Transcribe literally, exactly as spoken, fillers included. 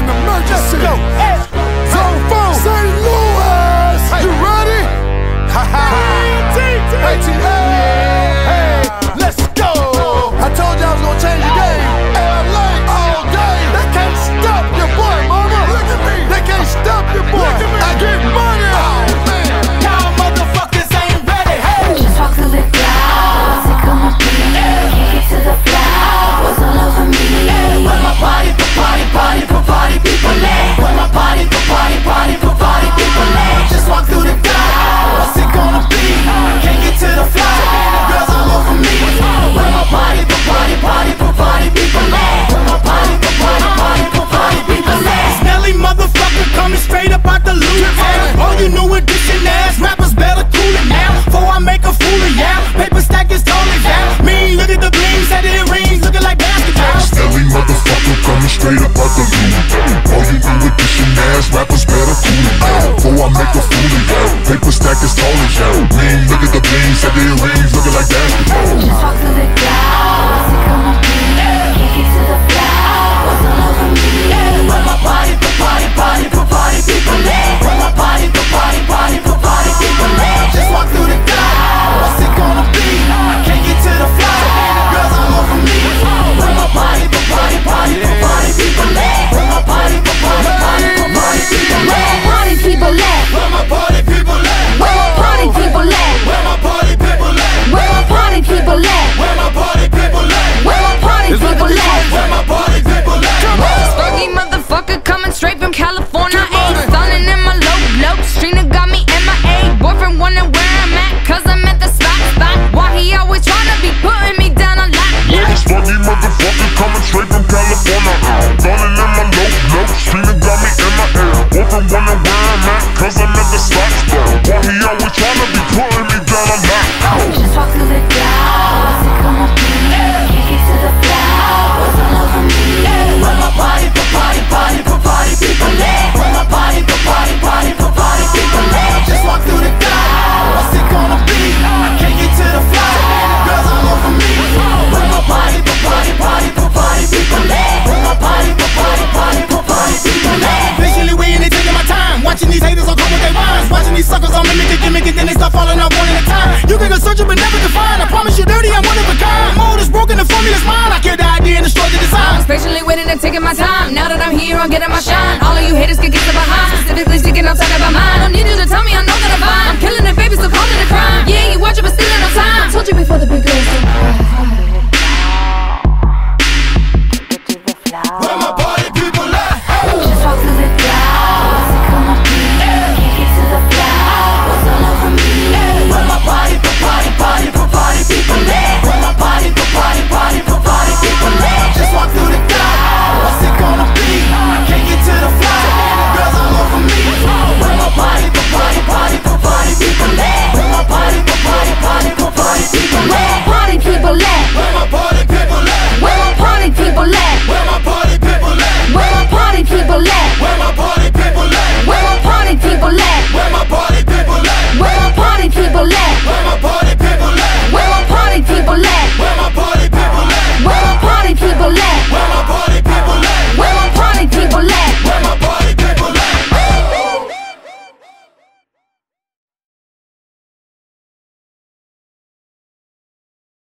an emergency. Go. Zone four, Saint Louis. You ready? Ha ha. A T A. Hey, let's go. I told you I was gonna change the game. L A all day. They can't stop your boy, mama. Look at me. They can't stop your boy. Look at me. I get money. Oh man. Y'all motherfuckers ain't ready. Hey. Just walk through the crowd. What's it gonna be? Kick it to the floor. What's all over me? Where my party, for party, party, for party people at? Where my party, for party, party, for party people at? Just walk through the crowd. What's it gonna be? Can't get to the floor. Girls all over me. Where my party, for party, party, for party people at? Where my party, for party, party, for party people at? Nelly motherfucker coming straight up out the loot. All you new edition ass rappers better cool it now. Before I make a fool of y'all. Paper stack is totally down. Mean, look at the bling, set it rings, looking like basketball. Nelly motherfucker coming straight up out the loot. All you new edition ass rappers better cool it down. Before I make a fool of y'all. Paper stack is tall as y'all. Mean, look at the bling, set it rings, looking like basketball. Just walk through the crowd. What's it gonna be? Kick it to the floor. What's all over me? Where my party, for party, party, for party people at? Where my party, for party, party, for party people at? Just walk through the crowd. What's it gonna be? Can't get to the floor. Girls all over me. Where my party, for party, party, for party people at? Where my party, for party, party, for party people at? Party people at? Where my party people at? Where my party people at? Where my party people at? Where my party people at? Where my party people at? Where my party people at? Where my party people at? Fergie motherfucker coming straight from California. Ain't stunning in my low low. Trina got me M I A. Boyfriend wondering where I'm at, cause I'm at the spot spot. Why he always tryna be putting me down a lot? Yeah, this Fergie motherfucker coming straight from California. Falling in my low low. Trina got me in my air. Boyfriend wondering where I'm at, cause I'm at the spot spot. Why he always tryna be putting me down a lot? Just walk through the crowd. What's it gonna be? Kick it to the floor. What's all over me? Where my party, for party, party, for party people at? Where my party, for party, party, for party people at? Just walk through the crowd. What's it gonna be? Can't get to the floor. Girls all over me. Where my party, for party, party, for party people at? Where my party, for party, party, for party people at? Patiently waiting and taking my time. Watching these haters all come with their rhymes. Watching these suckers all mimic it, gimmick it, then they start falling out one at a time. You can go searching but never define. I promise you dirty, I'm one of a kind. Mold is broken, the formula's mine. I kill the idea and destroy the design. Patiently waiting and taking my time. Now that I'm here, I'm getting my shine. All of you haters can get to behind. Specifically sticking outside of my mind.